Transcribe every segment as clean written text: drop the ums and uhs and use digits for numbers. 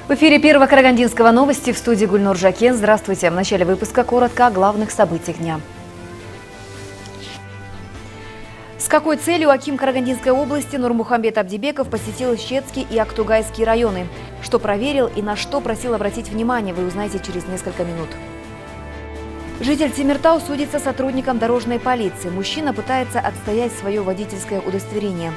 В эфире Первого Карагандинского новости, в студии Гульнур Жакен. Здравствуйте. В начале выпуска коротко о главных событиях дня. С какой целью аким Карагандинской области Нурмухамбет Абдибеков посетил Щецкий и Актугайский районы? Что проверил и на что просил обратить внимание, вы узнаете через несколько минут. Житель Темиртау судится с сотрудником дорожной полиции. Мужчина пытается отстоять свое водительское удостоверение.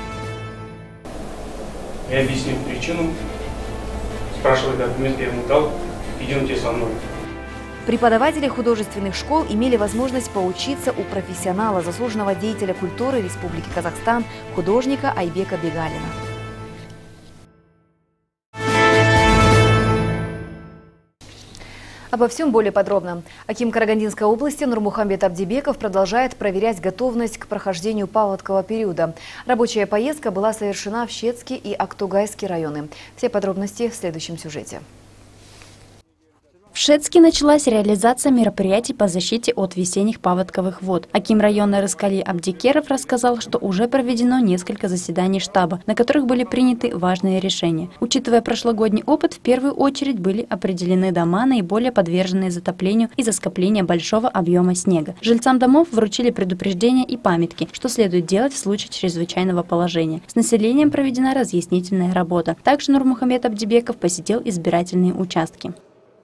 Я объяснил причину. Спрашивает документ, я ему дал, идемте со мной. Преподаватели художественных школ имели возможность поучиться у профессионала, заслуженного деятеля культуры Республики Казахстан, художника Айбека Бегалина. Обо всем более подробно. Аким Карагандинской области Нурмухамбет Абдибеков продолжает проверять готовность к прохождению паводкового периода. Рабочая поездка была совершена в Щецкий и Актугайский районы. Все подробности в следующем сюжете. В Щецке началась реализация мероприятий по защите от весенних паводковых вод. Аким района Рыскали Абдикеров рассказал, что уже проведено несколько заседаний штаба, на которых были приняты важные решения. Учитывая прошлогодний опыт, в первую очередь были определены дома, наиболее подверженные затоплению из-за скопления большого объема снега. Жильцам домов вручили предупреждения и памятки, что следует делать в случае чрезвычайного положения. С населением проведена разъяснительная работа. Также Нурмухамбет Абдибеков посетил избирательные участки.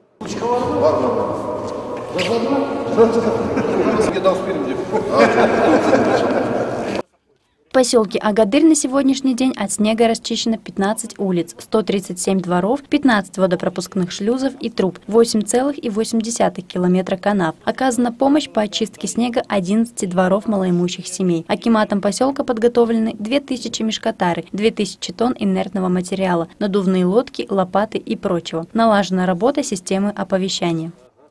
В поселке Агадырь на сегодняшний день от снега расчищено 15 улиц, 137 дворов, 15 водопропускных шлюзов и труб, 8,8 километра канав. Оказана помощь по очистке снега 11 дворов малоимущих семей. Акиматом поселка подготовлены 2000 мешкотары, 2000 тонн инертного материала, надувные лодки, лопаты и прочего. Налажена работа системы оповещания.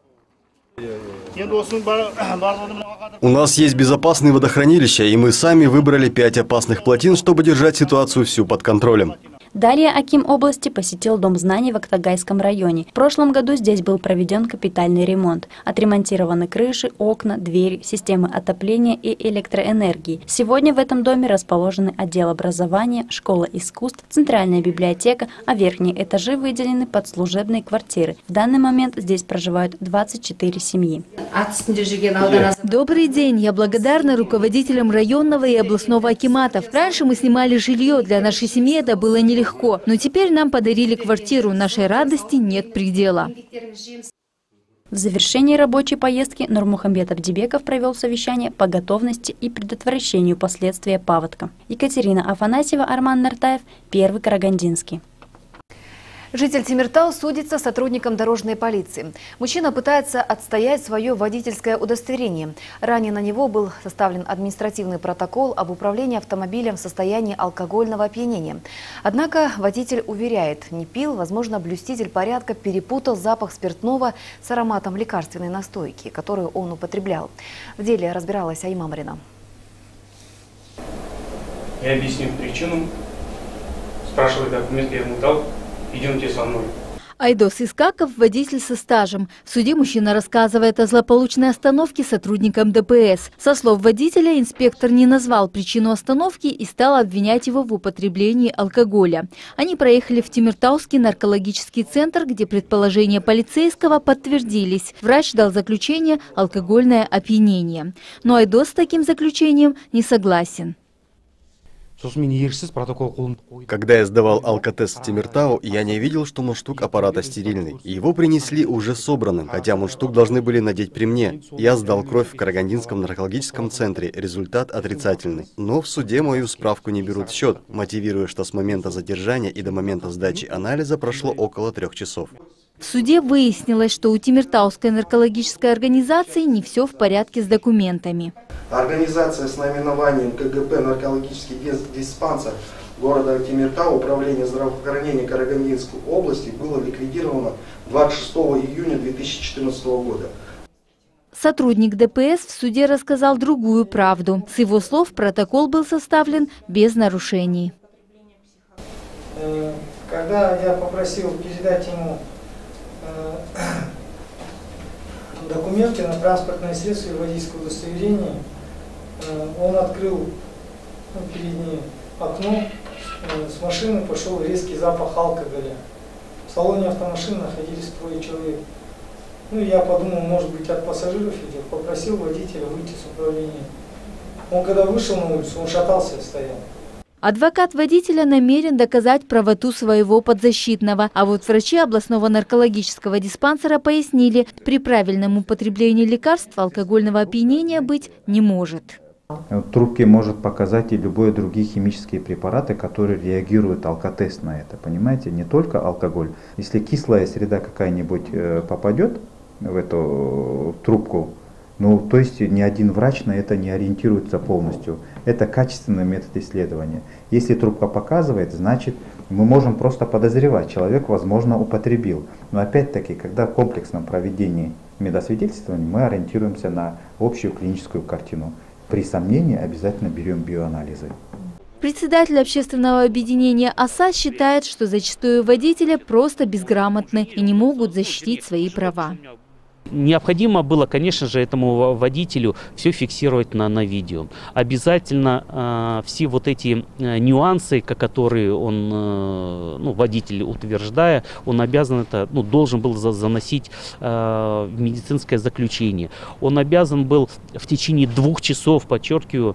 У нас есть безопасные водохранилища, и мы сами выбрали 5 опасных плотин, чтобы держать ситуацию всю под контролем. Далее аким области посетил Дом знаний в Актугайском районе. В прошлом году здесь был проведен капитальный ремонт. Отремонтированы крыши, окна, двери, системы отопления и электроэнергии. Сегодня в этом доме расположены отдел образования, школа искусств, центральная библиотека, а верхние этажи выделены под служебные квартиры. В данный момент здесь проживают 24 семьи. Добрый день. Я благодарна руководителям районного и областного акиматов. Раньше мы снимали жилье. Для нашей семьи это было нелегко. Но теперь нам подарили квартиру. Нашей радости нет предела. В завершении рабочей поездки Нурмухамбет Абдибеков провел совещание по готовности и предотвращению последствий паводка. Екатерина Афанасьева, Арман Нартаев, Первый Карагандинский. Житель Темиртау судится с сотрудником дорожной полиции. Мужчина пытается отстоять свое водительское удостоверение. Ранее на него был составлен административный протокол об управлении автомобилем в состоянии алкогольного опьянения. Однако водитель уверяет, не пил, возможно, блюститель порядка перепутал запах спиртного с ароматом лекарственной настойки, которую он употреблял. В деле разбиралась Айма Марина. Я объяснил причину. Спрашивает документ, я ему дал. Идемте со мной. Айдос Искаков – водитель со стажем. В суде мужчина рассказывает о злополучной остановке сотрудникам ДПС. Со слов водителя, инспектор не назвал причину остановки и стал обвинять его в употреблении алкоголя. Они проехали в Темиртауский наркологический центр, где предположения полицейского подтвердились. Врач дал заключение «алкогольное опьянение». Но Айдос с таким заключением не согласен. Когда я сдавал алкотест в Темиртау, я не видел, что мундштук аппарата стерильный. Его принесли уже собранным, хотя мундштук должны были надеть при мне. Я сдал кровь в Карагандинском наркологическом центре, результат отрицательный. Но в суде мою справку не берут в счет, мотивируя, что с момента задержания и до момента сдачи анализа прошло около 3 часов. В суде выяснилось, что у Темиртауской наркологической организации не все в порядке с документами. Организация с наименованием КГП «Наркологический диспансер» города Темиртау, управление здравоохранения Карагандинской области, было ликвидировано 26 июня 2014 года. Сотрудник ДПС в суде рассказал другую правду. С его слов, протокол был составлен без нарушений. Когда я попросил передать ему документы на транспортное средство и водительское удостоверение, он открыл переднее окно, с машины пошел резкий запах алкоголя. салоне автомашины находились 3 человек. Ну, я подумал, может быть, от пассажиров этих, попросил водителя выйти с управления. Он когда вышел на улицу, он шатался и стоял. Адвокат водителя намерен доказать правоту своего подзащитного. А вот врачи областного наркологического диспансера пояснили, при правильном употреблении лекарств алкогольного опьянения быть не может. В трубке может показать и любые другие химические препараты, которые реагируют алкотест на это. Понимаете, не только алкоголь. Если кислая среда какая-нибудь попадет в эту трубку, ну, то есть ни один врач на это не ориентируется полностью. Это качественный метод исследования. Если трубка показывает, значит, мы можем просто подозревать, человек, возможно, употребил. Но опять-таки, когда в комплексном проведении медосвидетельствования мы ориентируемся на общую клиническую картину. При сомнении обязательно берем биоанализы. Председатель общественного объединения ОСА считает, что зачастую водители просто безграмотны и не могут защитить свои права. Необходимо было, конечно же, этому водителю все фиксировать на видео. Обязательно все вот эти нюансы, которые он, водитель утверждая, он обязан это, должен был заносить в медицинское заключение. Он обязан был в течение 2 часов, подчеркиваю,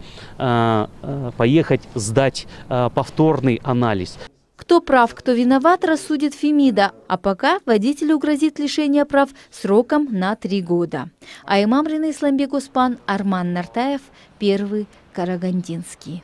поехать сдать повторный анализ. Кто прав, кто виноват, рассудит Фемида. А пока водителю грозит лишение прав сроком на 3 года. Аймам Рина Исламбек Оспан, Арман Нартаев, Первый Карагандинский.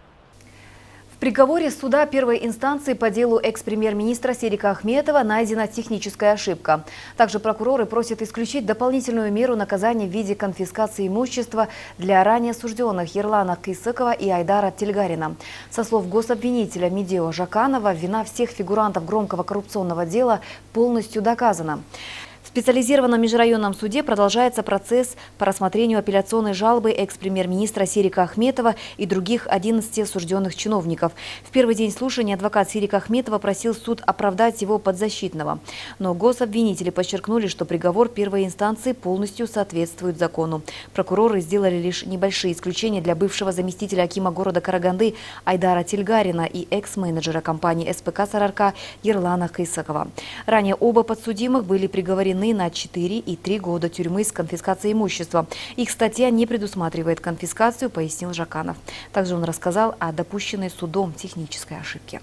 В приговоре суда первой инстанции по делу экс-премьер-министра Серика Ахметова найдена техническая ошибка. Также прокуроры просят исключить дополнительную меру наказания в виде конфискации имущества для ранее осужденных Ерлана Кысыкова и Айдара Тельгарина. Со слов гособвинителя Медео Жаканова, вина всех фигурантов громкого коррупционного дела полностью доказана. В специализированном межрайонном суде продолжается процесс по рассмотрению апелляционной жалобы экс-премьер-министра Серика Ахметова и других 11 осужденных чиновников. В первый день слушания адвокат Серика Ахметова просил суд оправдать его подзащитного. Но гособвинители подчеркнули, что приговор первой инстанции полностью соответствует закону. Прокуроры сделали лишь небольшие исключения для бывшего заместителя акима города Караганды Айдара Тельгарина и экс-менеджера компании СПК «Сарыарка» Ерлана Кысыкова. Ранее оба подсудимых были приговорены на 4 и 3 года тюрьмы с конфискацией имущества. Их статья не предусматривает конфискацию, пояснил Жаканов. Также он рассказал о допущенной судом технической ошибке.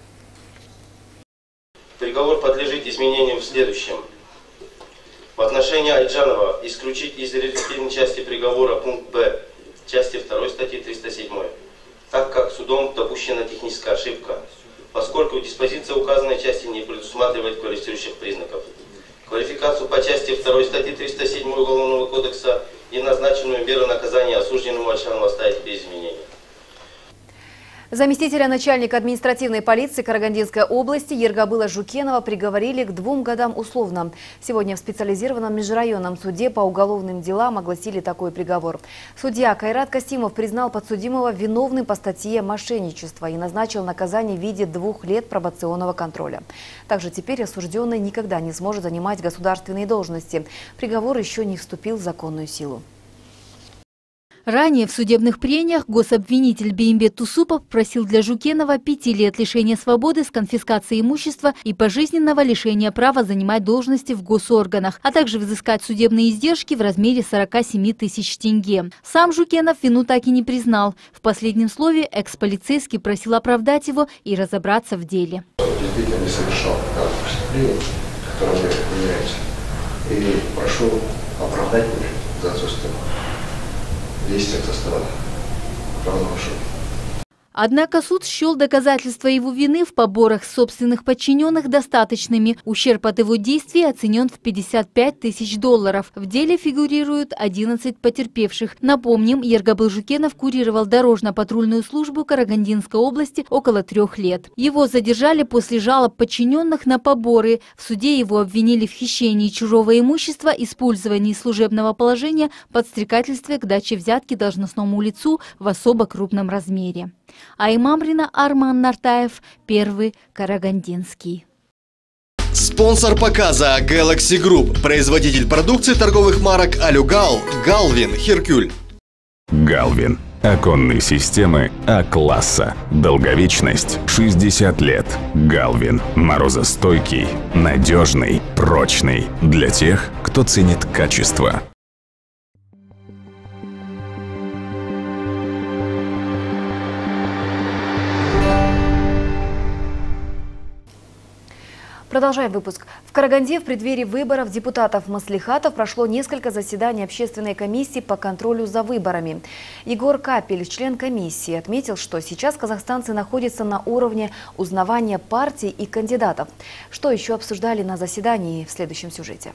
Приговор подлежит изменениям в следующем. В отношении Айджанова исключить из результативной части приговора пункт Б части 2 статьи 307, так как судом допущена техническая ошибка, поскольку диспозиция указанной части не предусматривает квалифицирующих признаков. Квалификацию по части 2 статьи 307 Уголовного кодекса и назначенную меру наказания осужденному Айджанову оставить без изменений. Заместителя начальника административной полиции Карагандинской области Ергабыла Жукенова приговорили к 2 годам условно. Сегодня в специализированном межрайонном суде по уголовным делам огласили такой приговор. Судья Кайрат Касимов признал подсудимого виновным по статье мошенничества и назначил наказание в виде 2 лет пробационного контроля. Также теперь осужденный никогда не сможет занимать государственные должности. Приговор еще не вступил в законную силу. Ранее в судебных прениях гособвинитель Беймбет Тусупов просил для Жукенова 5 лет лишения свободы с конфискацией имущества и пожизненного лишения права занимать должности в госорганах, а также взыскать судебные издержки в размере 47 тысяч тенге. Сам Жукенов вину так и не признал. В последнем слове экс-полицейский просил оправдать его и разобраться в деле. Действительно не совершал преступление, которое является. И прошу оправдать меня за отсутствие действия со стороны правонарушителя. Однако суд счел доказательства его вины в поборах собственных подчиненных достаточными. Ущерб от его действий оценен в $55 тысяч. В деле фигурируют 11 потерпевших. Напомним, Ергабыл Жукенов курировал дорожно-патрульную службу Карагандинской области около 3 лет. Его задержали после жалоб подчиненных на поборы. В суде его обвинили в хищении чужого имущества, использовании служебного положения, подстрекательстве к даче взятки должностному лицу в особо крупном размере. Аймам Рина, Арман Нартаев, Первый Карагандинский. Спонсор показа Galaxy Group, производитель продукции торговых марок Алюгал, Галвин, Херкюль. Галвин Оконные системы А-класса. Долговечность 60 лет. Галвин. Морозостойкий, надежный, прочный. Для тех, кто ценит качество. Продолжаем выпуск. В Караганде в преддверии выборов депутатов маслихатов прошло несколько заседаний общественной комиссии по контролю за выборами. Егор Капель, член комиссии, отметил, что сейчас казахстанцы находятся на уровне узнавания партий и кандидатов. Что еще обсуждали на заседании, в следующем сюжете.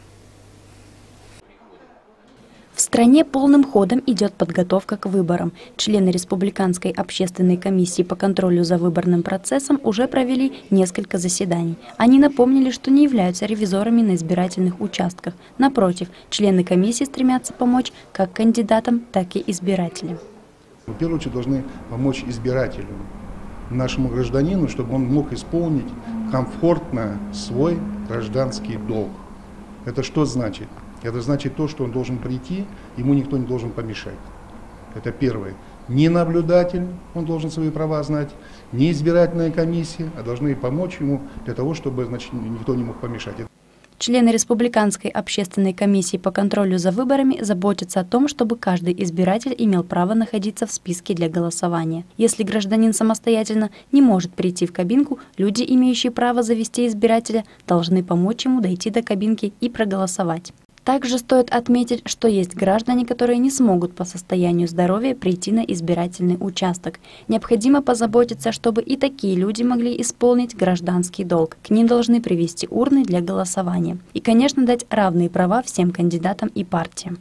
В стране полным ходом идет подготовка к выборам. Члены Республиканской общественной комиссии по контролю за выборным процессом уже провели несколько заседаний. Они напомнили, что не являются ревизорами на избирательных участках. Напротив, члены комиссии стремятся помочь как кандидатам, так и избирателям. В первую очередь должны помочь избирателю, нашему гражданину, чтобы он мог исполнить комфортно свой гражданский долг. Это что значит? Это значит то, что он должен прийти, ему никто не должен помешать. Это первое. Не наблюдатель, он должен свои права знать, не избирательная комиссия, а должны помочь ему для того, чтобы, значит, никто не мог помешать. Члены Республиканской общественной комиссии по контролю за выборами заботятся о том, чтобы каждый избиратель имел право находиться в списке для голосования. Если гражданин самостоятельно не может прийти в кабинку, люди, имеющие право завести избирателя, должны помочь ему дойти до кабинки и проголосовать. Также стоит отметить, что есть граждане, которые не смогут по состоянию здоровья прийти на избирательный участок. Необходимо позаботиться, чтобы и такие люди могли исполнить гражданский долг. К ним должны привезти урны для голосования. И, конечно, дать равные права всем кандидатам и партиям.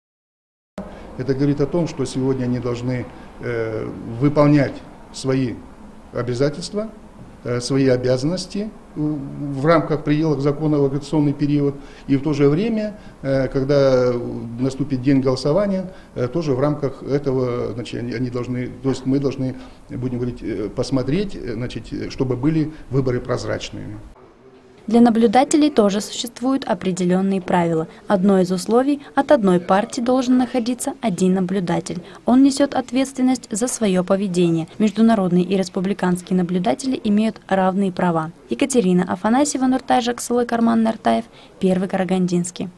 Это говорит о том, что сегодня они должны выполнять свои обязательства, свои обязанности в рамках пределов закона в агитационный период, и в то же время, когда наступит день голосования, тоже в рамках этого, значит, они должны, то есть мы должны, будем говорить, посмотреть, значит, чтобы были выборы прозрачными. Для наблюдателей тоже существуют определенные правила. Одно из условий – от одной партии должен находиться один наблюдатель. Он несет ответственность за свое поведение. Международные и республиканские наблюдатели имеют равные права. Екатерина Афанасьева, Нуртай Жаксылы, Карман Нартаев, Первый Карагандинский.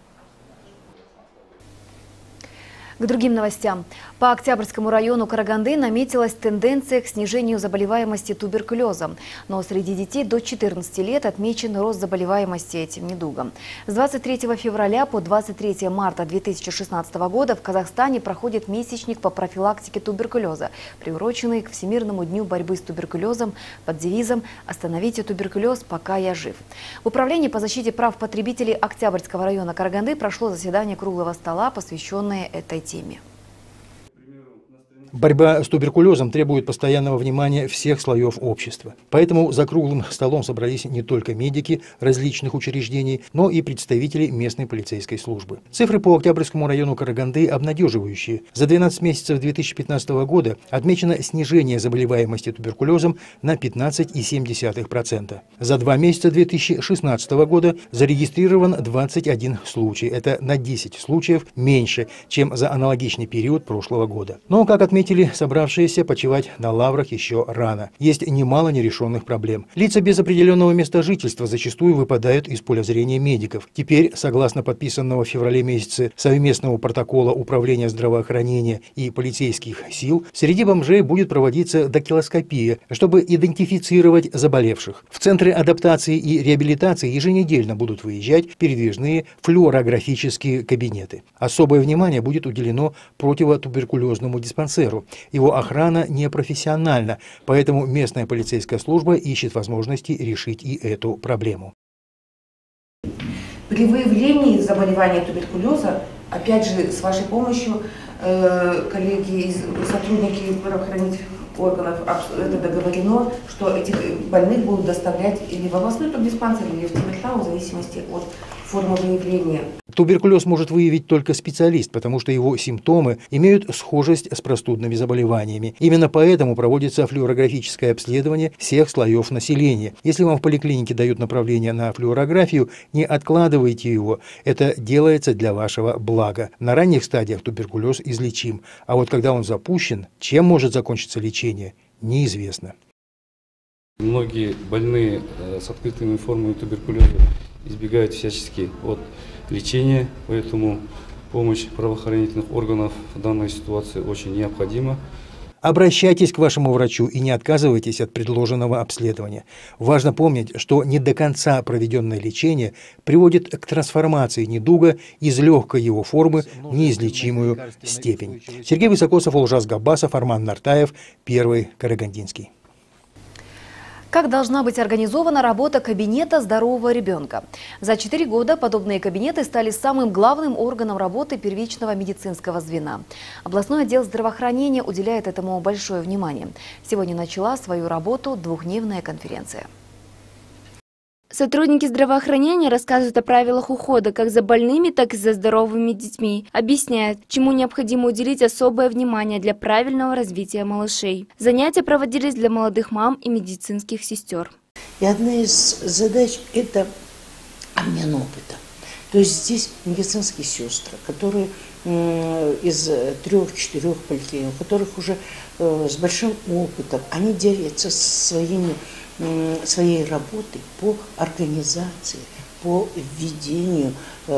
К другим новостям. По Октябрьскому району Караганды наметилась тенденция к снижению заболеваемости туберкулезом. Но среди детей до 14 лет отмечен рост заболеваемости этим недугом. С 23 февраля по 23 марта 2016 года в Казахстане проходит месячник по профилактике туберкулеза, приуроченный к Всемирному дню борьбы с туберкулезом под девизом «Остановите туберкулез, пока я жив». В Управлении по защите прав потребителей Октябрьского района Караганды прошло заседание круглого стола, посвященное этой теме. Борьба с туберкулезом требует постоянного внимания всех слоев общества. Поэтому за круглым столом собрались не только медики различных учреждений, но и представители местной полицейской службы. Цифры по Октябрьскому району Караганды обнадеживающие. За 12 месяцев 2015 года отмечено снижение заболеваемости туберкулезом на 15,7%. За 2 месяца 2016 года зарегистрирован 21 случай. Это на 10 случаев меньше, чем за аналогичный период прошлого года. Но, как отметили собравшиеся, почивать на лаврах еще рано. Есть немало нерешенных проблем. Лица без определенного места жительства зачастую выпадают из поля зрения медиков. Теперь, согласно подписанного в феврале месяце совместного протокола Управления здравоохранения и полицейских сил, среди бомжей будет проводиться дактилоскопия, чтобы идентифицировать заболевших. В Центры адаптации и реабилитации еженедельно будут выезжать передвижные флюорографические кабинеты. Особое внимание будет уделено противотуберкулезному диспансеру. Его охрана непрофессиональна, поэтому местная полицейская служба ищет возможности решить и эту проблему. При выявлении заболевания туберкулеза, опять же, с вашей помощью, коллеги, сотрудники правоохранительных органов, это договорено, что этих больных будут доставлять или в областной тубдиспансер, или в Темиртау, в зависимости от формы выявления. Туберкулез может выявить только специалист, потому что его симптомы имеют схожесть с простудными заболеваниями. Именно поэтому проводится флюорографическое обследование всех слоев населения. Если вам в поликлинике дают направление на флюорографию, не откладывайте его. Это делается для вашего блага. На ранних стадиях туберкулез излечим, а вот когда он запущен, чем может закончиться лечение, неизвестно. Многие больные с открытыми формами туберкулеза избегают всячески от лечения, поэтому помощь правоохранительных органов в данной ситуации очень необходима. Обращайтесь к вашему врачу и не отказывайтесь от предложенного обследования. Важно помнить, что не до конца проведенное лечение приводит к трансформации недуга из легкой его формы в неизлечимую степень. Сергей Высокосов, Олжас Габбасов, Арман Нартаев, Первый Карагандинский. Как должна быть организована работа кабинета здорового ребенка? За 4 года подобные кабинеты стали самым главным органом работы первичного медицинского звена. Областной отдел здравоохранения уделяет этому большое внимание. Сегодня начала свою работу двухдневная конференция. Сотрудники здравоохранения рассказывают о правилах ухода как за больными, так и за здоровыми детьми. Объясняют, чему необходимо уделить особое внимание для правильного развития малышей. Занятия проводились для молодых мам и медицинских сестер. И одна из задач – это обмен опытом. То есть здесь медицинские сестры, которые из 3-4 поликлиник, у которых уже с большим опытом, они делятся своей работой по организации, по ведению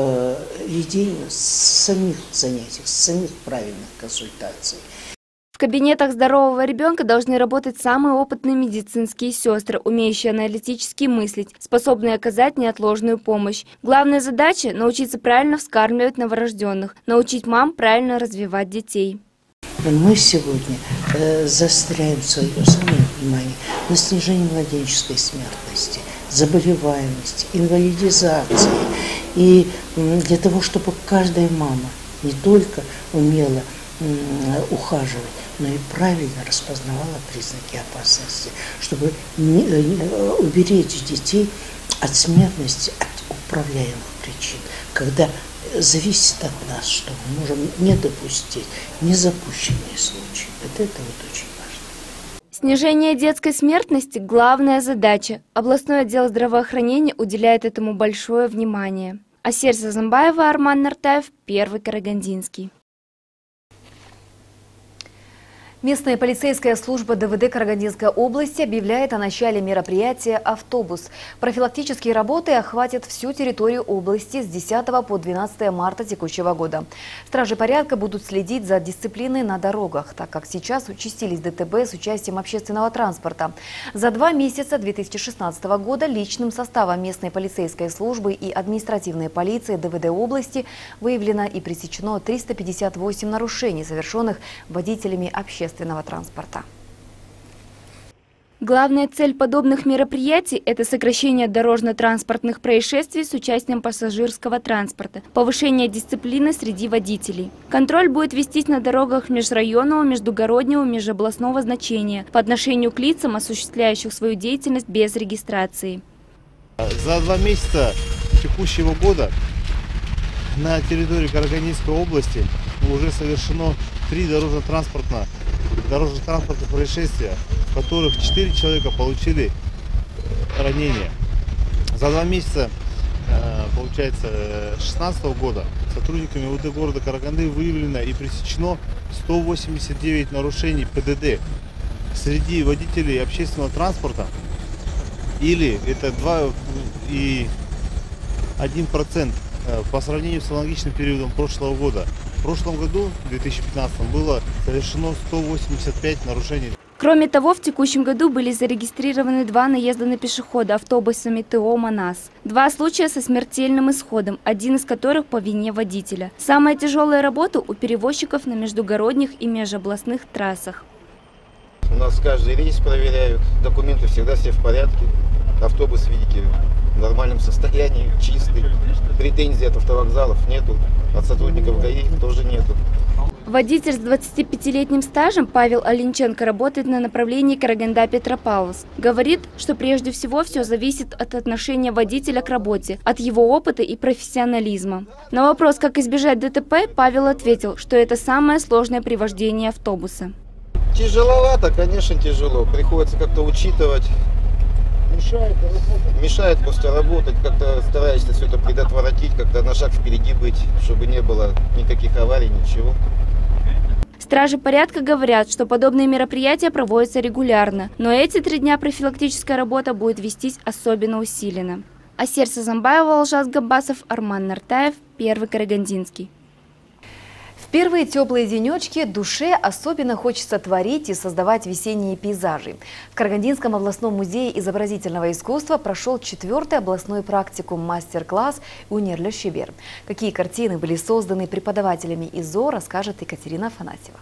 самих занятий, самих правильных консультаций. В кабинетах здорового ребенка должны работать самые опытные медицинские сестры, умеющие аналитически мыслить, способные оказать неотложную помощь. Главная задача – научиться правильно вскармливать новорожденных, научить мам правильно развивать детей. Мы сегодня заостряем свое самое внимание на снижении младенческой смертности, заболеваемости, инвалидизации. И для того, чтобы каждая мама не только умела ухаживать, но и правильно распознавала признаки опасности, чтобы уберечь детей от смертности, от управляемых причин, когда зависит от нас, что мы можем не допустить незапущенные случаи. Это вот очень важно. Снижение детской смертности – главная задача. Областной отдел здравоохранения уделяет этому большое внимание. Асер Сазамбаева, Арман Нартаев, Первый Карагандинский. Местная полицейская служба ДВД Карагандинской области объявляет о начале мероприятия «Автобус». Профилактические работы охватят всю территорию области с 10 по 12 марта текущего года. Стражи порядка будут следить за дисциплиной на дорогах, так как сейчас участились ДТП с участием общественного транспорта. За 2 месяца 2016 года личным составом местной полицейской службы и административной полиции ДВД области выявлено и пресечено 358 нарушений, совершенных водителями общественного транспорта. Главная цель подобных мероприятий – это сокращение дорожно-транспортных происшествий с участием пассажирского транспорта, повышение дисциплины среди водителей. Контроль будет вестись на дорогах межрайонного, междугороднего, межобластного значения по отношению к лицам, осуществляющих свою деятельность без регистрации. За 2 месяца текущего года на территории Карагандинской области уже совершено 3 дорожно-транспортных происшествия, в которых 4 человека получили ранения. За 2 месяца, получается, 2016 года сотрудниками УВД города Караганды выявлено и пресечено 189 нарушений ПДД среди водителей общественного транспорта, или это 2,1% по сравнению с аналогичным периодом прошлого года. В прошлом году, в 2015, было совершено 185 нарушений. Кроме того, в текущем году были зарегистрированы 2 наезда на пешехода автобусами ТО «Манас». 2 случая со смертельным исходом, один из которых по вине водителя. Самая тяжелая работа у перевозчиков на междугородних и межобластных трассах. У нас каждый рейс проверяют, документы всегда все в порядке. Автобус, видите, в нормальном состоянии, чистый. Претензий от автовокзалов нету, от сотрудников ГАИ тоже нету. Водитель с 25-летним стажем Павел Оленченко работает на направлении Караганда-Петропавловск. Говорит, что прежде всего все зависит от отношения водителя к работе, от его опыта и профессионализма. На вопрос, как избежать ДТП, Павел ответил, что это самое сложное при вождении автобуса. Тяжеловато, конечно, тяжело. Приходится как-то учитывать. Мешает просто работать, как-то стараешься все это предотвратить, как-то на шаг впереди быть, чтобы не было никаких аварий, ничего. Стражи порядка говорят, что подобные мероприятия проводятся регулярно, но эти 3 дня профилактическая работа будет вестись особенно усиленно. Асер Сазамбаева, Алжас Габбасов, Арман Нартаев, Первый Карагандинский. В первые теплые денечки душе особенно хочется творить и создавать весенние пейзажи. В Карагандинском областном музее изобразительного искусства прошел 4-й областной практикум мастер-класс «Унерле Шибер». Какие картины были созданы преподавателями ИЗО, расскажет Екатерина Афанасьева.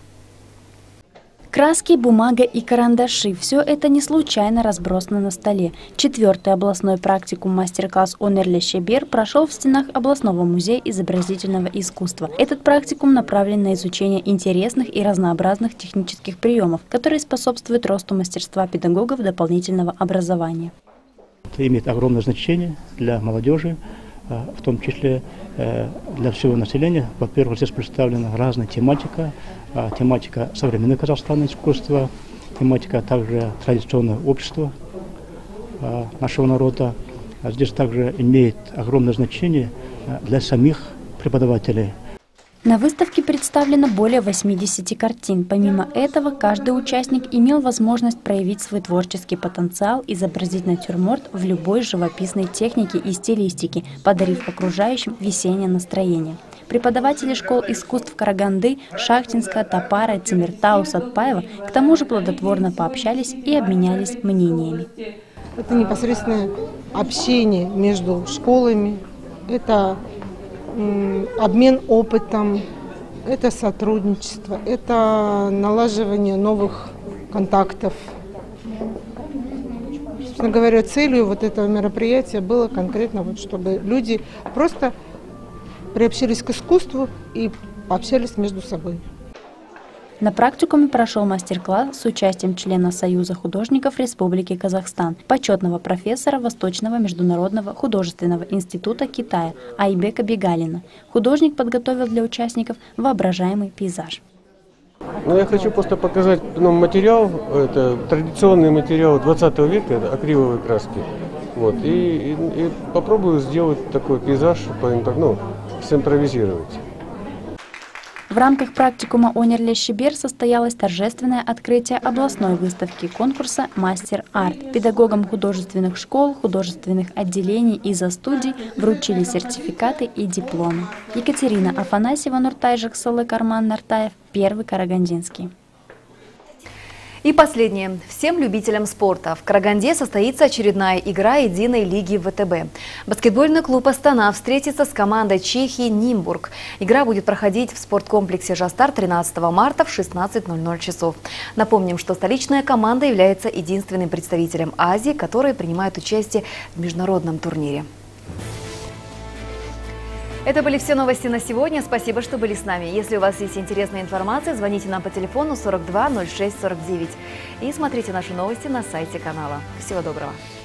Краски, бумага и карандаши – все это не случайно разбросано на столе. 4-й областной практикум мастер-класс «Унерле Шибер» прошел в стенах областного музея изобразительного искусства. Этот практикум направлен на изучение интересных и разнообразных технических приемов, которые способствуют росту мастерства педагогов дополнительного образования. Это имеет огромное значение для молодежи, в том числе для всего населения. Во-первых, здесь представлена разная тематика. Тематика современного Казахстана искусства, тематика также традиционного общества нашего народа. Здесь также имеет огромное значение для самих преподавателей. На выставке представлено более 80 картин. Помимо этого, каждый участник имел возможность проявить свой творческий потенциал, изобразить натюрморт в любой живописной технике и стилистике, подарив окружающим весеннее настроение. Преподаватели школ искусств Караганды, Шахтинска, Топара, Темиртау, Сатпаева к тому же плодотворно пообщались и обменялись мнениями. Это непосредственное общение между школами, это обмен опытом, это сотрудничество, это налаживание новых контактов. Собственно говоря, целью вот этого мероприятия было конкретно, вот, чтобы люди просто приобщились к искусству и пообщались между собой. На практикуме прошел мастер-класс с участием члена Союза художников Республики Казахстан, почетного профессора Восточного международного художественного института Китая Айбека Бегалина. Художник подготовил для участников воображаемый пейзаж. Я хочу просто показать материал, это традиционный материал 20 века, это акриловые краски. Вот, и попробую сделать такой пейзаж, симпровизировать. В рамках практикума «Унерле Шибер» состоялось торжественное открытие областной выставки конкурса «Мастер-арт». Педагогам художественных школ, художественных отделений и студий вручили сертификаты и дипломы. Екатерина Афанасьева, Нуртай Жаксалык, Арман Нартаев, Первый Карагандинский. И последнее. Всем любителям спорта. В Караганде состоится очередная игра единой лиги ВТБ. Баскетбольный клуб «Астана» встретится с командой Чехии «Нимбург». Игра будет проходить в спорткомплексе «Жастар» 13 марта в 16:00 часов. Напомним, что столичная команда является единственным представителем Азии, который принимает участие в международном турнире. Это были все новости на сегодня. Спасибо, что были с нами. Если у вас есть интересная информация, звоните нам по телефону 42 06 49 и смотрите наши новости на сайте канала. Всего доброго!